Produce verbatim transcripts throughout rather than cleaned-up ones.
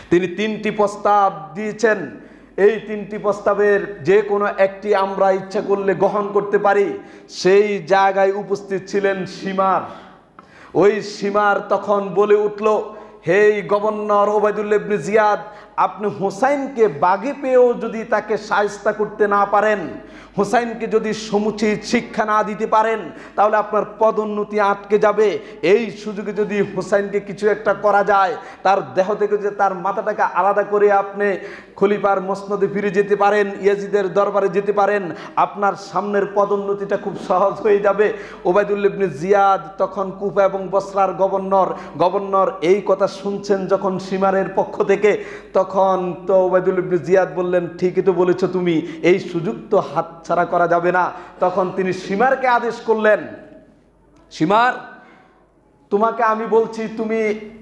তিনি তিনটি প্রস্তাব দিয়েছেন। এই তিনটি প্রস্তাবের যে কোনো একটি আমরা ইচ্ছা করলে গ্রহণ করতে পারি। সেই জায়গায় উপস্থিত ছিলেন সীমার। ওই সীমার তখন বলে উঠল, হে গভর্নর ওবায়দুল্লাহ ইবনে জিয়াদ, আপনি হুসাইনকে বাগে পেয়েও যদি তাকে শায়েস্তা করতে না পারেন, হুসাইনকে যদি সমুচিত শিক্ষা না দিতে পারেন, তাহলে আপনার পদোন্নতি আটকে যাবে। এই সুযোগে যদি হুসাইনকে কিছু একটা করা যায়, তার দেহ থেকে যে তার মাথাটাকে আলাদা করে আপনি খলিফার মসনদে ফিরে যেতে পারেন, ইয়াজিদের দরবারে যেতে পারেন, আপনার সামনের পদোন্নতিটা খুব সহজ হয়ে যাবে। ওবায়দুল্লাহ ইবনে জিয়াদ তখন কুফা এবং বসরার গভর্নর গভর্নর এই কথা শুনছেন যখন সীমারের পক্ষ থেকে, তখন তো ওবায়দুল্লাহ ইবনে জিয়াদ বললেন, ঠিকই তো বলেছো তুমি, এই সুযোগ তো হাতছাড়া করা যাবে না। তখন তিনি সীমারকে আদেশ করলেন, সীমার, তোমাকে আমি বলছি, তুমি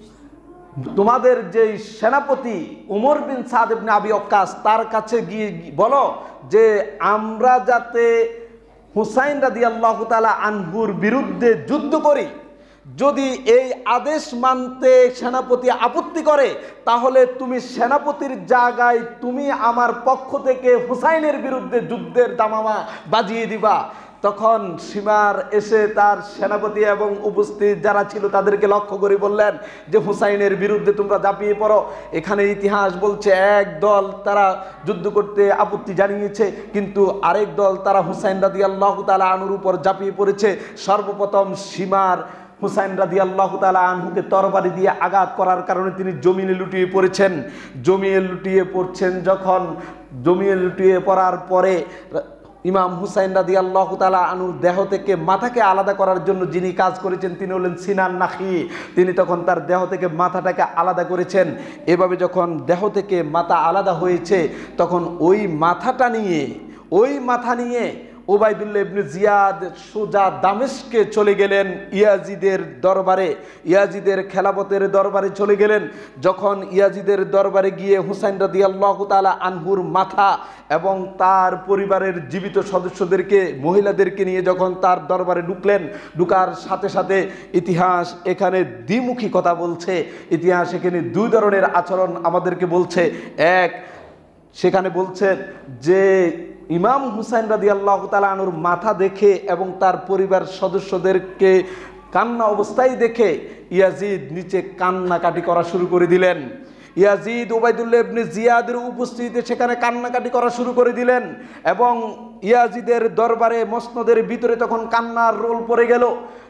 তোমাদের যে সেনাপতি উমর বিন সাদ ইবনে আবি ওয়াক্কাস, তার কাছে গিয়ে বলো যে আমরা যাতে হুসাইন রাদিয়াল্লাহু তাআলা আনহুর বিরুদ্ধে যুদ্ধ করি। যদি এই আদেশ মানতে সেনাপতি আপত্তি করে, তাহলে তুমি সেনাপতির জায়গায় তুমি আমার পক্ষ থেকে হুসাইনের বিরুদ্ধে যুদ্ধের দামামা বাজিয়ে দিবা। তখন সীমার এসে তার সেনাপতি এবং উপস্থিত যারা ছিল তাদেরকে লক্ষ্য করে বললেন যে হুসাইনের বিরুদ্ধে তোমরা ঝাঁপিয়ে পড়ো। এখানে ইতিহাস বলছে এক দল তারা যুদ্ধ করতে আপত্তি জানিয়েছে, কিন্তু আরেক দল তারা হুসাইন রাদিয়াল্লাহু তাআলা আনহুর উপর ঝাঁপিয়ে পড়েছে। সর্বপ্রথম সীমার হুসাইন রাদিয়াল্লাহু তাআলা আনহুকে তরবারি দিয়ে আঘাত করার কারণে তিনি জমিনে লুটিয়ে পড়েছেন। জমিয়ে লুটিয়ে পড়ছেন যখন জমিয়ে লুটিয়ে পড়ার পরে ইমাম হুসাইন রাদিয়াল্লাহু তাআলা আনহুর দেহ থেকে মাথাকে আলাদা করার জন্য যিনি কাজ করেছেন তিনি হলেন সিনান নাখি। তিনি তখন তার দেহ থেকে মাথাটাকে আলাদা করেছেন। এভাবে যখন দেহ থেকে মাথা আলাদা হয়েছে, তখন ওই মাথাটা নিয়ে ওই মাথা নিয়ে ওবায়দুল্লাহ ইবনে জিয়াদ সোজা দামেস্কে চলে গেলেন, ইয়াজিদের দরবারে, ইয়াজিদের খেলাফতের দরবারে চলে গেলেন। যখন ইয়াজিদের দরবারে গিয়ে হুসাইন রাদিয়াল্লাহু তাআলা আনহুর মাথা এবং তার পরিবারের জীবিত সদস্যদেরকে, মহিলাদেরকে নিয়ে যখন তার দরবারে ঢুকলেন, ঢুকার সাথে সাথে ইতিহাস এখানে দ্বিমুখী কথা বলছে। ইতিহাস এখানে দুই ধরনের আচরণ আমাদেরকে বলছে। এক, সেখানে বলছে যে ইমাম হুসাইন রাদিয়াল্লাহু তাআলা আনহুর মাথা দেখে এবং তার পরিবার সদস্যদেরকে কান্না অবস্থায় দেখে ইয়াজিদ নিচে কান্নাকাটি করা শুরু করে দিলেন। ইয়াজিদ ওবায়দুল্লাহ ইবনে জিয়াদের উপস্থিতিতে সেখানে কান্নাকাটি করা শুরু করে দিলেন এবং ইয়াজিদের দরবারে মসনদের ভিতরে তখন কান্নার রোল পড়ে গেল।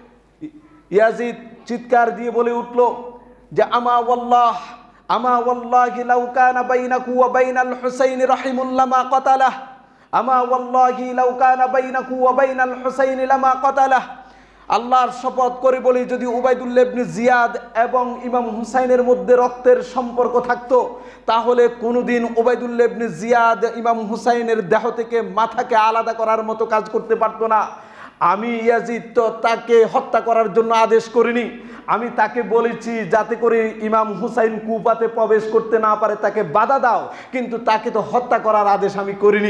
ইয়াজিদ চিৎকার দিয়ে বলে উঠল যে আমা ওয়াল্লাহ আমা ওয়াল্লাহি লাউ কানা বাইনাকু ওয়া বাইনাল হুসাইন রাহিমুন লামা কাতালাহ, আমা ওয়াল্লাহি লাউ কানা বাইনাকু ওয়া বাইনাল হুসাইন লামা কাতালাহ। আল্লাহর শপথ করে বলি, যদি ওবায়দুল্লাহ ইবনে জিয়াদ এবং ইমাম হুসাইনের মধ্যে রক্তের সম্পর্ক থাকতো, তাহলে কোনোদিন ওবায়দুল্লাহ ইবনে জিয়াদ ইমাম হুসাইনের দেহ থেকে মাথাকে আলাদা করার মতো কাজ করতে পারতো না। আমি ইয়াজিদ তো তাকে হত্যা করার জন্য আদেশ করিনি, আমি তাকে বলেছি যাতে করে ইমাম হুসাইন কুফাতে প্রবেশ করতে না পারে তাকে বাধা দাও, কিন্তু তাকে তো হত্যা করার আদেশ আমি করিনি।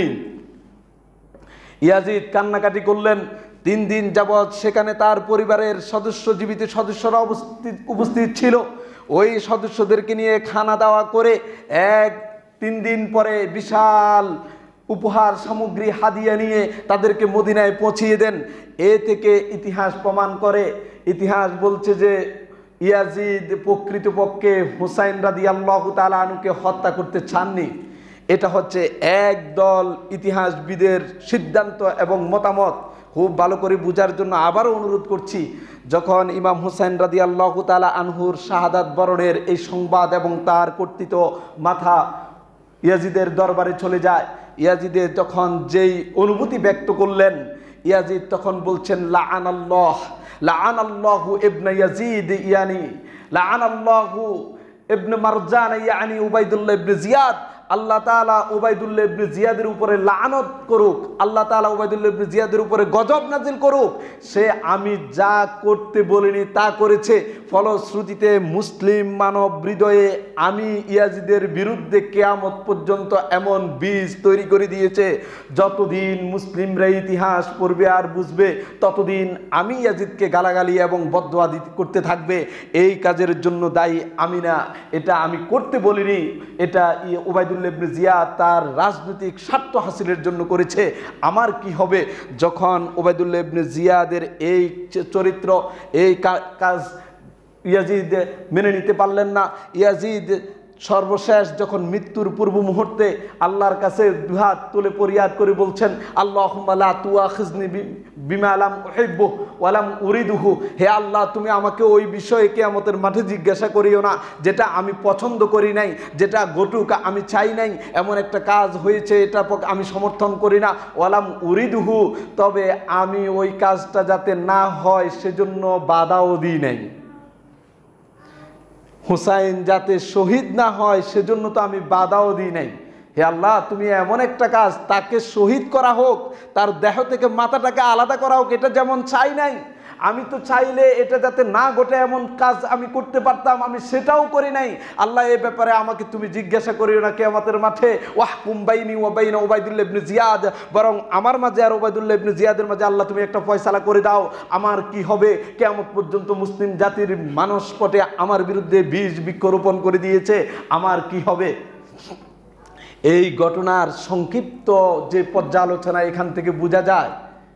ইয়াজিদ কান্নাকাটি করলেন। তিন দিন যাবৎ সেখানে তার পরিবারের সদস্য, জীবিত সদস্যরা উপস্থিত উপস্থিত ছিল। ওই সদস্যদেরকে নিয়ে খানা দাওয়া করে এক তিন দিন পরে বিশাল উপহার সামগ্রী হাদিয়া নিয়ে তাদেরকে মদিনায় পৌঁছিয়ে দেন। এ থেকে ইতিহাস প্রমাণ করে, ইতিহাস বলছে যে ইয়াজিদ প্রকৃতপক্ষে হুসাইন রাদিয়াল্লাহু তাআলা আনহুকে হত্যা করতে চাননি। এটা হচ্ছে একদল ইতিহাসবিদের সিদ্ধান্ত এবং মতামত। খুব ভালো করে বোঝার জন্য আবারও অনুরোধ করছি, যখন ইমাম হুসাইন রাদিয়াল্লাহু তাআলা আনহুর শাহাদাত বরণের এই সংবাদ এবং তার কর্তৃত মাথা ইয়াজিদের দরবারে চলে যায়, ইয়াজিদের তখন যেই অনুভূতি ব্যক্ত করলেন, ইয়াজিদ তখন বলছেন লাআনাল্লাহ লাআনাল্লাহু ইবনে ইয়াজিদ ইয়ানি লাআনাল্লাহু ইবনে মারজান ইয়ানি উবাইদুল্লাহ ইবনে জিয়াদ। আল্লাহ তাআলা উবাইদুল্লাহ ইবনে জিয়াদের উপরে লানত করুক, আল্লাহ তাআলা উবাইদুল্লাহ ইবনে জিয়াদের উপরে গজব নাজিল করুক, সে আমি যা করতে বলিনি তা করেছে। ফলশ্রুতিতে মুসলিম মানব হৃদয়ে আমি ইয়াজিদের বিরুদ্ধে কিয়ামত পর্যন্ত এমন বীজ তৈরি করে দিয়েছে, যতদিন মুসলিমরা ইতিহাস পড়বে আর বুঝবে ততদিন আমি ইয়াজিদকে গালাগালি এবং বদদোয়া করতে থাকবে। এই কাজের জন্য দায়ী আমি না, এটা আমি করতে বলিনি, এটা উবাইদুল্লাহ ইবনে জিয়াদ তার রাজনৈতিক স্বার্থ হাসিলের জন্য করেছে। আমার কি হবে যখন উবাইদুল্লাহ ইবনে জিয়াদের এই চরিত্র, এই কাজ ইয়াজিদ মেনে নিতে পারলেন না। ইয়াজিদ সর্বশেষ যখন মৃত্যুর পূর্ব মুহূর্তে আল্লাহর কাছে দুহাত তুলে ফরিয়াদ করে বলছেন, আল্লাহুম্মা লা তুআখিজনি বিমা লাম উহিব্বু ওয়া লাম উরিদুহু, হে আল্লাহ তুমি আমাকে ওই বিষয়ে কিয়ামতের মাঠে জিজ্ঞাসা করিও না যেটা আমি পছন্দ করি নাই, যেটা ঘটুক আমি চাই নাই, এমন একটা কাজ হয়েছে এটা আমি সমর্থন করি না। ওয়া লাম উরিদুহু, তবে আমি ওই কাজটা যাতে না হয় সেজন্য বাধাও দিই নাই। হুসাইন যাতে শহীদ না হয় সেজন্য তো আমি বাধাও দিই নাই। হে আল্লাহ তুমি এমন একটা কাজ, তাকে শহীদ করা হোক, তার দেহ থেকে মাথাটাকে আলাদা করা হোক, এটা যেমন চাই নাই, আমি তো চাইলে এটা যাতে না ঘটে এমন কাজ আমি করতে পারতাম, আমি সেটাও করি নাই। আল্লাহ এই ব্যাপারে আমাকে তুমি জিজ্ঞাসা করিও না কিয়ামতের মাঠে, ওয়াহকুম বাইনি ওয়া বাইনা উবাইদুল্লাহ ইবনে জিয়াদ, বরং আমার মাঝে আর উবাইদুল্লাহ ইবনে জিয়াদের মাঝে আল্লাহ তুমি একটা ফয়সালা করে দাও, আমার কি হবে। কিয়ামত পর্যন্ত মুসলিম জাতির মানসপটে আমার বিরুদ্ধে বীজ বৃক্ষরোপণ করে দিয়েছে, আমার কি হবে। এই ঘটনার সংক্ষিপ্ত যে পর্যালোচনা এখান থেকে বোঝা যায়,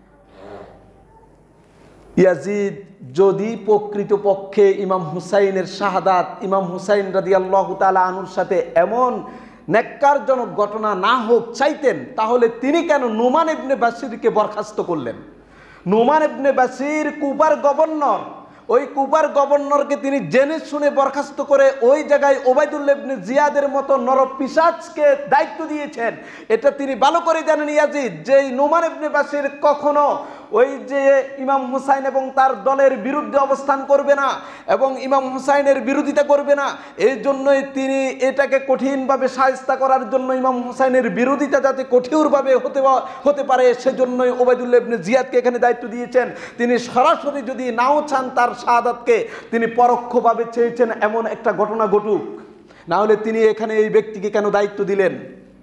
ইয়াজিদ যদি প্রকৃতপক্ষে ইমাম হুসাইনের শাহাদাত, ইমাম হুসাইন রাদিয়াল্লাহু তাআলা আনহুর সাথে এমন নেক্কারজনক ঘটনা না হোক চাইতেন, তাহলে তিনি কেন নোমান ইবনে বাশিরকে বরখাস্ত করলেন? নোমান ইবনে বাশির কুফার গভর্নর, ওই কুফার গভর্নরকে তিনি জেনে শুনে বরখাস্ত করে ওই জায়গায় উবাইদুল্লাহ ইবনে জিয়াদের মতো নরপিশাচকে দায়িত্ব দিয়েছেন। এটা তিনি ভালো করে জানেন ইয়াজিদ, যে নোমান ইবনে বাশির কখনো ওই যে ইমাম হুসাইন এবং তার দলের বিরুদ্ধে অবস্থান করবে না এবং ইমাম হুসাইনের বিরোধিতা করবে না। এই জন্যই তিনি এটাকে কঠিনভাবে শায়েস্তা করার জন্য, ইমাম হুসাইনের বিরোধিতা যাতে কঠোরভাবে হতে হতে পারে সেজন্যই উবাইদুল্লাহ ইবনে জিয়াদকে এখানে দায়িত্ব দিয়েছেন। তিনি সরাসরি যদি নাও চান তার শাহাদাতকে, তিনি পরোক্ষভাবে চেয়েছেন এমন একটা ঘটনা ঘটুক, না হলে তিনি এখানে এই ব্যক্তিকে কেন দায়িত্ব দিলেন?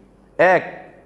এক।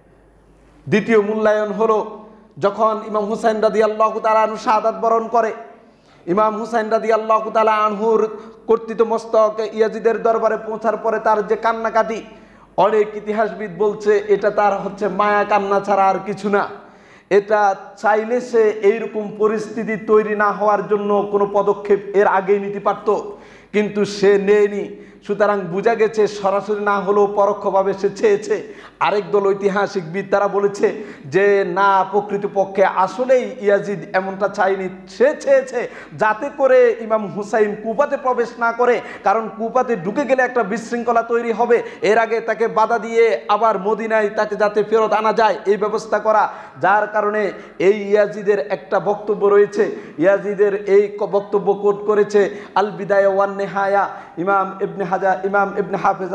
দ্বিতীয় মূল্যায়ন হলো, যখন ইমাম হুসাইন রাদিয়াল্লাহু তাআলা আনহু শাহাদাত বরণ করে, ইমাম হুসাইন রাদিয়াল্লাহু তাআলা আনহুর কর্তৃত মস্তক ইয়াজিদের দরবারে পৌঁছার পরে তার যে কান্নাকাটি, অনেক ইতিহাসবিদ বলছে এটা তার হচ্ছে মায়া কান্না ছাড়া আর কিছু না। এটা চাইলে সে এইরকম পরিস্থিতি তৈরি না হওয়ার জন্য কোনো পদক্ষেপ এর আগেই নিতে পারত, কিন্তু সে নেয়নি। সুতরাং বোঝা গেছে সরাসরি না হলেও পরোক্ষভাবে সে চেয়েছে। আরেক দল ঐতিহাসিকবিদ তারা বলেছে যে না, প্রকৃতপক্ষে আসলেই ইয়াজিদ এমনটা চায়নি, সে চেয়েছে যাতে করে ইমাম হুসাইন কুফাতে প্রবেশ না করে, কারণ কুফাতে ঢুকে গেলে একটা বিশৃঙ্খলা তৈরি হবে, এর আগে তাকে বাধা দিয়ে আবার মদিনায় তাকে যাতে ফেরত আনা যায় এই ব্যবস্থা করা। যার কারণে এই ইয়াজিদের একটা বক্তব্য রয়েছে, ইয়াজিদের এই বক্তব্য কোট করেছে আল বিদায়া ওয়ান নেহায়া ইমাম ইবনে হাজার ইমাম ইবনে হাফেজ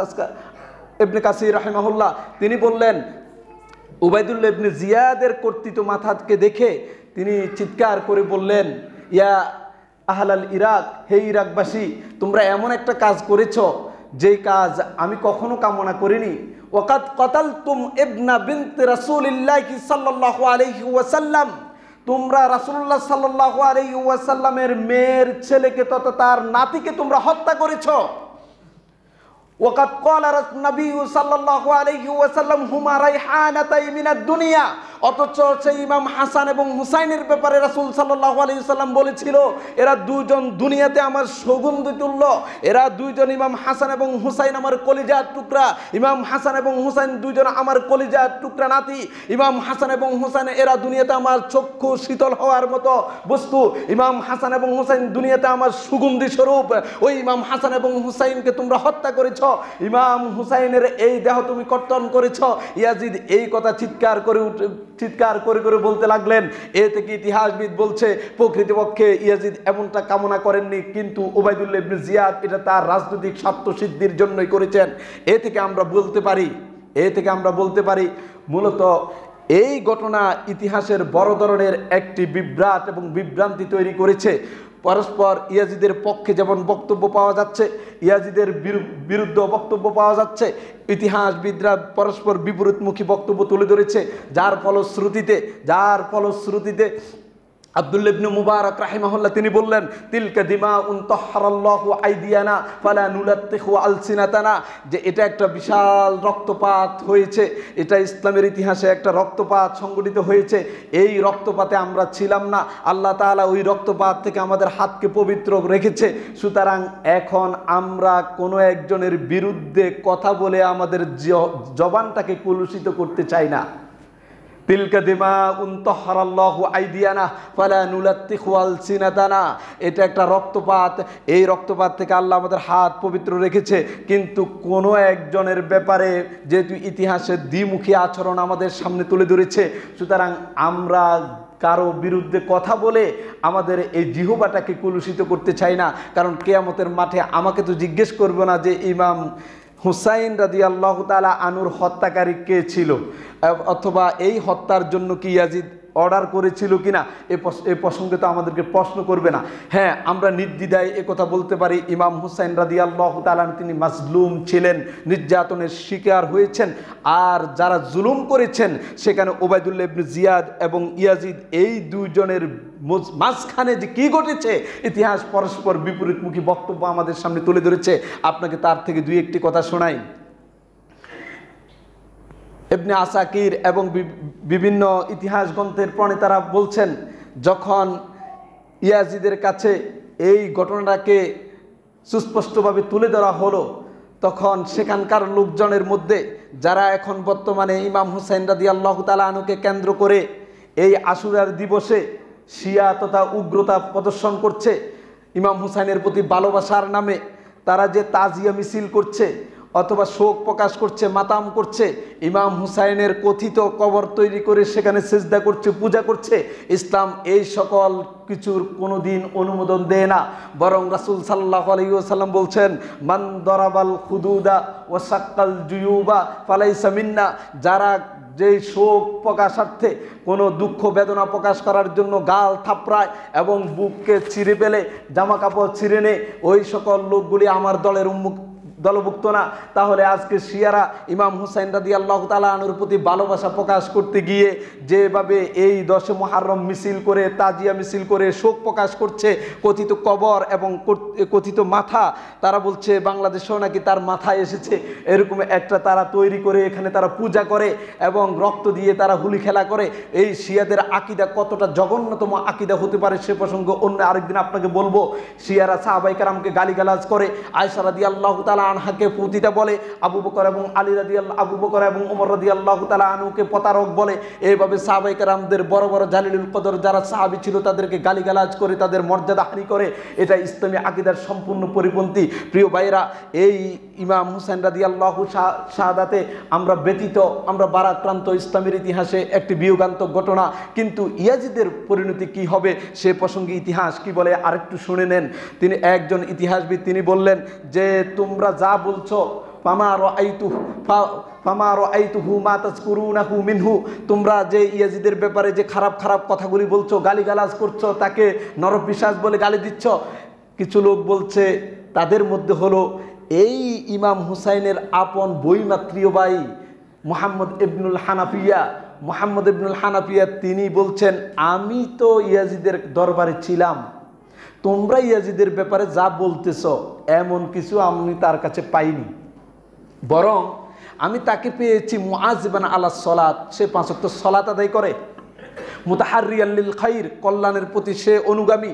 ইবনে কাসির রাহিমাহুল্লাহ। তিনি বললেন, উবাইদুল্লাহ ইবনে জিয়াদের কর্তৃত্ব মাথাকে দেখে তিনি চিৎকার করে বললেন, ইয়া আহলাল ইরাক, হে ইরাকবাসী, তোমরা এমন একটা কাজ করেছ যেই কাজ আমি কখনো কামনা করিনি। ওয়াকাদ কাতালতুম ইবনা বিনতি রাসূলিল্লাহি সাল্লাল্লাহু আলাইহি ওয়াসাল্লাম, তোমরা রাসূলুল্লাহ সাল্লাল্লাহু আলাইহি ওয়াসাল্লামের মেয়ের ছেলেকে তথা তার নাতিকে তোমরা হত্যা করেছ। ওয়াকাদ ক্বালা নবী সাল্লাল্লাহু আলাইহি ওয়াসাল্লাম হুমা রাইহানাতাই মিনাদ দুনিয়া, অথচ সেই ইমাম হাসান এবং হুসাইনের ব্যাপারে রাসূল সাল্লাল্লাহু আলাইহি ওয়াসাল্লাম বলেছিল এরা দুজন দুনিয়াতে আমার সুগন্ধি তুল্য, এরা দুইজন ইমাম হাসান এবং হুসাইন আমার কলিজার টুকরা, ইমাম হাসান এবং হুসাইন দুইজন আমার কলিজার টুকরা নাতি, ইমাম হাসান এবং হুসাইন এরা দুনিয়াতে আমার চক্ষু শীতল হওয়ার মতো বস্তু, ইমাম হাসান এবং হুসাইন দুনিয়াতে আমার সুগন্ধি স্বরূপ। ওই ইমাম হাসান এবং হুসাইনকে তোমরা হত্যা করেছ, ইমাম হুসাইনের এই দেহ তুমি কর্তন করেছ। ইয়াজিদ এই কথা চিৎকার করে চিৎকার করে করে বলতে লাগলেন। এ থেকে ইতিহাসবিদ বলছে প্রকৃতপক্ষে ইয়াজিদ এমনটা কামনা করেননি, কিন্তু উবাইদুল্লাহ ইবনে জিয়াদ এটা তার রাজনৈতিক স্বার্থ সিদ্ধির জন্যই করেছেন। এ থেকে আমরা বলতে পারি এ থেকে আমরা বলতে পারি মূলত এই ঘটনা ইতিহাসের বড় ধরনের একটি বিভ্রাট এবং বিভ্রান্তি তৈরি করেছে। পরস্পর ইয়াজিদের পক্ষে যেমন বক্তব্য পাওয়া যাচ্ছে, ইয়াজিদের বিরুদ্ধে বক্তব্য পাওয়া যাচ্ছে, ইতিহাসবিদরা পরস্পর বিপরীতমুখী বক্তব্য তুলে ধরেছে, যার ফলশ্রুতিতে যার ফলশ্রুতিতে আব্দুল ইবনে মুবারক রাহিমাহুল্লাহ তিনি বললেন, তিলকা দিমাউন তাহহারাল্লাহু আইদিয়ানা ফালা নুলাত্তিখু আলসিনাতানা, যে এটা একটা বিশাল রক্তপাত হয়েছে, এটা ইসলামের ইতিহাসে একটা রক্তপাত সংঘটিত হয়েছে। এই রক্তপাতে আমরা ছিলাম না, আল্লাহ তাআলা ওই রক্তপাত থেকে আমাদের হাতকে পবিত্র রেখেছে। সুতরাং এখন আমরা কোনো একজনের বিরুদ্ধে কথা বলে আমাদের জবানটাকে কলুষিত করতে চাই না। তিলকা দিমাউন তাহহারাল্লাহু আইদিয়ানা ফালা নুলাত্তিখু আলসিনাতানা, এটা একটা রক্তপাত, এই রক্তপাত থেকে আল্লাহ আমাদের হাত পবিত্র রেখেছে। কিন্তু কোনো একজনের ব্যাপারে যেহেতু ইতিহাসে দ্বিমুখী আচরণ আমাদের সামনে তুলে ধরেছে, সুতরাং আমরা কারো বিরুদ্ধে কথা বলে আমাদের এই জিহবাটাকে কলুষিত করতে চাই না। কারণ কিয়ামতের মাঠে আমাকে তো জিজ্ঞেস করবে না যে ইমাম হুসাইন রাদিয়াল্লাহু তাআলা আনুর হত্যাকারী কে ছিল, অথবা এই হত্যার জন্য কি ইয়াজিদ অর্ডার করেছিল কিনা, এই প্রসঙ্গে তো আমাদেরকে প্রশ্ন করবে না। হ্যাঁ, আমরা নির্দ্বিধায় এ কথা বলতে পারি, ইমাম হুসাইন রাদিয়াল্লাহু তাআলা তিনি মাজলুম ছিলেন, নির্যাতনের শিকার হয়েছেন। আর যারা জুলুম করেছেন সেখানে ওবায়দুল্লাহ ইবনে জিয়াদ এবং ইয়াজিদ, এই দুইজনের মাঝখানে যে কি ঘটেছে, ইতিহাস পরস্পর বিপরীতমুখী বক্তব্য আমাদের সামনে তুলে ধরেছে। আপনাকে তার থেকে দুই একটি কথা শোনাই। ইবনে আসাকির এবং বিভিন্ন ইতিহাস গ্রন্থের প্রণেতারা বলছেন, যখন ইয়াজিদের কাছে এই ঘটনাটাকে সুস্পষ্টভাবে তুলে ধরা হলো, তখন সেখানকার লোকজনের মধ্যে যারা এখন বর্তমানে ইমাম হুসাইন রাদিয়াল্লাহু তাআলা আনহুকে কেন্দ্র করে এই আশুরার দিবসে শিয়া তথা উগ্রতা প্রদর্শন করছে, ইমাম হুসাইনের প্রতি ভালোবাসার নামে তারা যে তাজিয়া মিছিল করছে অথবা শোক প্রকাশ করছে, মাতাম করছে, ইমাম হুসাইনের কথিত কবর তৈরি করে সেখানে সিজদা করছে, পূজা করছে, ইসলাম এই সকল কিছুর কোনোদিন অনুমোদন দেয় না। বরং রাসূল সাল্লাল্লাহু আলাইহি ওয়াসাল্লাম বলছেন, মান দরাবাল খুদুদা ওয়া সাক্কাল জুয়ুবা ফালাইসা মিন্না, যারা যেই শোক প্রকাশার্থে কোনো দুঃখ বেদনা প্রকাশ করার জন্য গাল থাপড়ায় এবং বুককে ছিঁড়ে ফেলে, জামা কাপড় ছিঁড়ে নেয়, ওই সকল লোকগুলি আমার দলের উন্মুখ দলভুক্ত না। তাহলে আজকে শিয়ারা ইমাম হুসাইন রাদিয়াল্লাহু তাআলা আনহুর প্রতি ভালোবাসা প্রকাশ করতে গিয়ে যেভাবে এই দশে মুহররম মিছিল করে, তাজিয়া মিছিল করে শোক প্রকাশ করছে, কথিত কবর এবং কথিত মাথা, তারা বলছে বাংলাদেশেও নাকি তার মাথা এসেছে, এরকম একটা তারা তৈরি করে এখানে তারা পূজা করে এবং রক্ত দিয়ে তারা হুলি খেলা করে। এই শিয়াদের আকীদা কতটা জঘন্যতম আকীদা হতে পারে সে প্রসঙ্গে অন্য আরেকদিন আপনাকে বলবো। শিয়ারা সাহাবায়ে কেরামকে গালিগালাজ করে, আয়েশা রাদিয়াল্লাহু তাআলা আনহাকে পতিতা বলে, আবু বকর এবং আলী রাদিয়াল্লাহু আবু বকর এবং ওমর রাদিয়াল্লাহু তাআলা আনহুকে প্রতারক বলে। এইভাবে সাহাবায়ে কেরামদের বড় বড় জালিলুল কদর যারা সাহাবী ছিল তাদেরকে গালিগালাজ করে, তাদের মর্যাদা হানি করে। এটা ইসলামী আকীদার সম্পূর্ণ পরিপন্থী। প্রিয় ভাইরা, এই ইমাম হুসাইন রাদিয়াল্লাহু শাহাদাতে আমরা ব্যতীত, আমরা বারাক্রান্ত ইসলামের ইতিহাসে একটি বিয়োগান্তক ঘটনা। কিন্তু ইয়াজিদের পরিণতি কি হবে সে প্রসঙ্গে ইতিহাস কি বলে আরেকটু শুনে নেন। তিনি একজন ইতিহাসবিদ, তিনি বললেন যে তোমরা যা বলছো, ফামা রাআইতু ফামা রাআইতুহু মা তাযকুরুনাহু মিনহু, তোমরা যে ইয়াজিদের ব্যাপারে যে খারাপ খারাপ কথাগুলি বলছো, গালিগালাজ করছো, তাকে নরপিশাচ বলে গালি দিচ্ছ, কিছু লোক বলছে তাদের মধ্যে হলো এই ইমাম হুসাইনের আপন বৈমাত্রীয় ভাই মুহাম্মদ ইবনুল হানাফিয়া। মুহাম্মদ ইবনুল হানাফিয়া তিনি বলছেন, আমি তো ইয়াজিদের দরবারে ছিলাম, তোমরা ইয়াজিদের ব্যাপারে যা বলতেছ এমন কিছু আমি তার কাছে পাইনি, বরং আমি তাকে পেয়েছি মুআযিবান আলা সলাত, সে পাঁচ ওয়াক্ত সলাত আদায় করে, মুতাহাররিয়ান লিল খাইর, কল্যাণের প্রতি সে অনুগামী,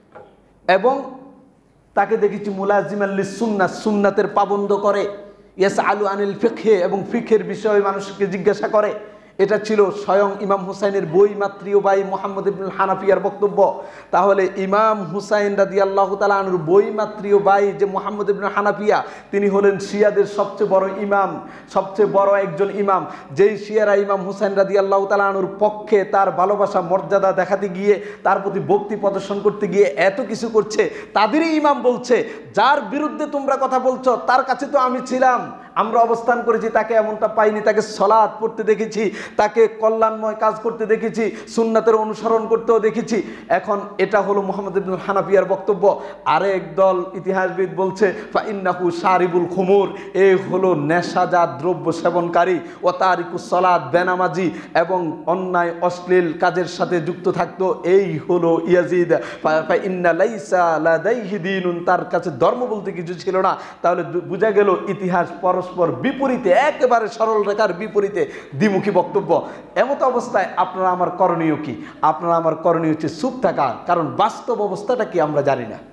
এবং তাকে দেখেছি মুলাজিমান লিস সুন্নাহ, সুন্নাতের পাবন্দ করে, ইয়াসআলু আনিল ফিকহে, এবং ফিকহের বিষয়ে মানুষকে জিজ্ঞাসা করে। এটা ছিল স্বয়ং ইমাম হুসাইনের বৈমাত্রীয় ভাই মুহাম্মদ ইবনুল হানাফিয়ার বক্তব্য। তাহলে ইমাম হুসাইন রাদিয়াল্লাহু তাআলা আনহুর বৈমাত্রীয় ভাই যে মুহাম্মদ ইবনুল হানাফিয়া, তিনি হলেন শিয়াদের সবচেয়ে বড় ইমাম, সবচেয়ে বড় একজন ইমাম। যেই শিয়ারা ইমাম হুসাইন রাদিয়াল্লাহু তাআলা আনহুর পক্ষে তার ভালোবাসা মর্যাদা দেখাতে গিয়ে, তার প্রতি ভক্তি প্রদর্শন করতে গিয়ে এত কিছু করছে, তাদেরই ইমাম বলছে যার বিরুদ্ধে তোমরা কথা বলছো তার কাছে তো আমি ছিলাম, আমরা অবস্থান করেছি তাকে এমনটা পাইনি, তাকে সালাত পড়তে দেখেছি, তাকে কল্যাণময় কাজ করতে দেখেছি, সুন্নাতের অনুসরণ করতেও দেখেছি। এখন এটা হলো মুহাম্মদ ইবনে হানাফিয়ার বক্তব্য। আরেক দল ইতিহাসবিদ বলছে ফাইন্নাহু শারিবুল খুমুর, এই হলো নেশাজাত দ্রব্য সেবনকারী, ও তারিকুস সালাত, বেনামাজি এবং অন্যায় অশ্লীল কাজের সাথে যুক্ত থাকতো, এই হলো ইয়াজিদ। ফাইন্না লাইসা লাদাইহি দীনুন, তার কাছে ধর্ম বলতে কিছু ছিল না। তাহলে বোঝা গেল ইতিহাস পরস্পর বিপরীতে, একেবারে সরল রেখার বিপরীতে দ্বিমুখী বক্তব্য। এমত অবস্থায় আপনারা আমার করণীয় কি? আপনারা আমার করণীয় হচ্ছে চুপ থাকা, কারণ বাস্তব অবস্থাটা কি আমরা জানি না।